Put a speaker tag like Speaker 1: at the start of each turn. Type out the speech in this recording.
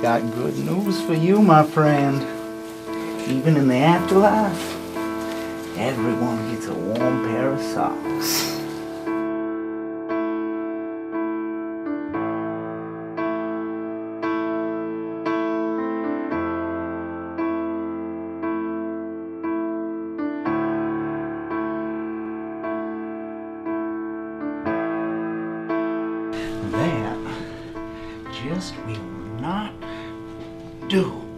Speaker 1: got good news for you, my friend. Even in the afterlife, everyone gets a warm pair of socks. That just will not do.